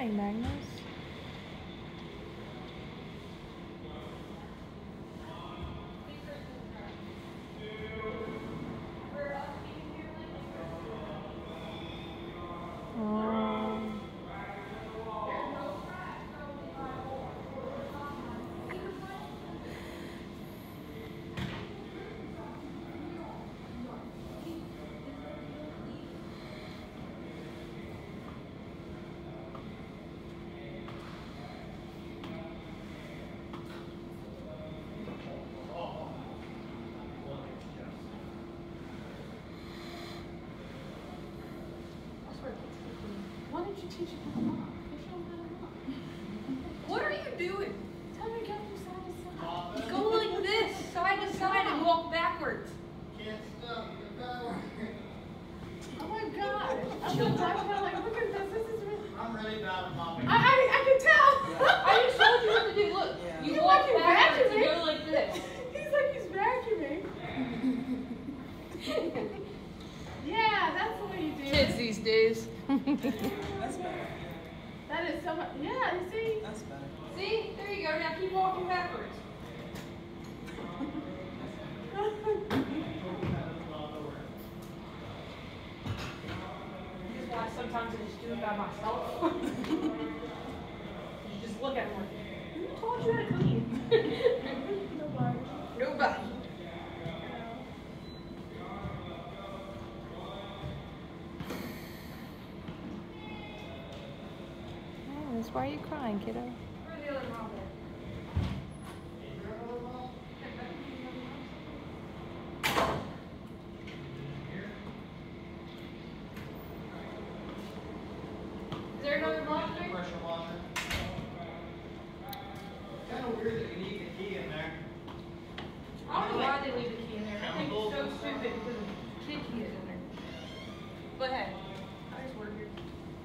crying, Magnus? Why don't you teach him how to walk? Show him how to walk. What are you doing? Tell me to go from side to side. Go like this, side to side, and walk backwards. Can't stop the power. Oh my god. I'm so touching. I'm like, look at this. This is really. I'm really bad at mopping. I can tell. I just showed you what to do. Look, you He's walk like backwards and vacuuming. go like this. He's like he's vacuuming. Yeah, that's the way you do Kids it. these days. That's better. That is so much. Yeah, you see? That's better. See? There you go. Now keep walking backwards. This is why sometimes I just do it by myself. You just look at one. Who told you how to clean? Nobody. Nobody. Magnus, why are you crying, kiddo? Where's the other mom at? Is there another mom there? Pressure washer. Kind of weird that you need the key in there. I don't know why they leave the key in there. I think it's so stupid because the kid key is in there. But hey, I just work here.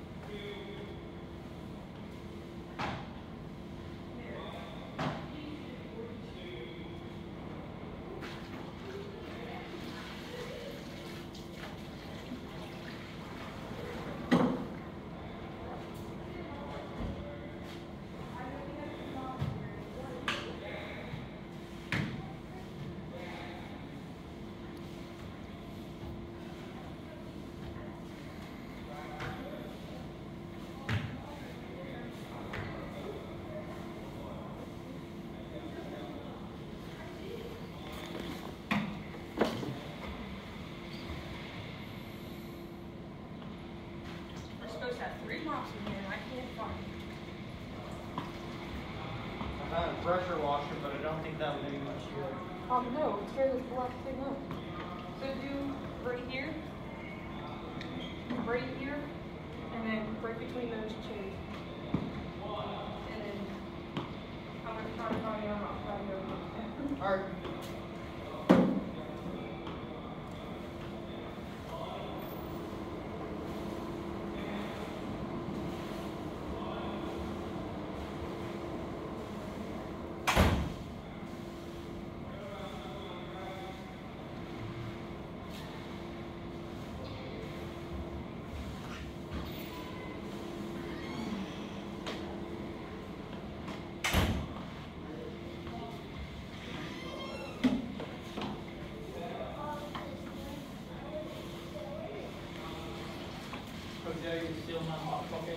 We're supposed to have 3 mops in here and I can't find them. I've had a pressure washer, but I don't think that would do much good. No, tear this black thing up. So do right here, and then right between those 2. And then I'm going to try to find your mop. Alright. Joe, you steal my hot pocket.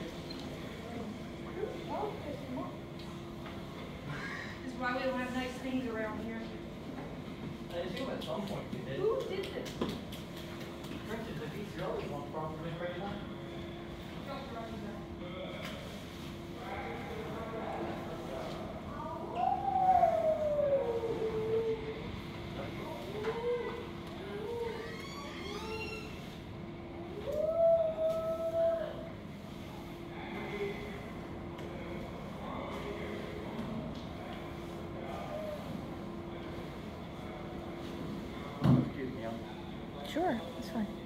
This is why we don't have nice things around here. I assume at some point you did. Who did this? Printed the piece. You always want properly right now. Excuse me. Sure, that's fine.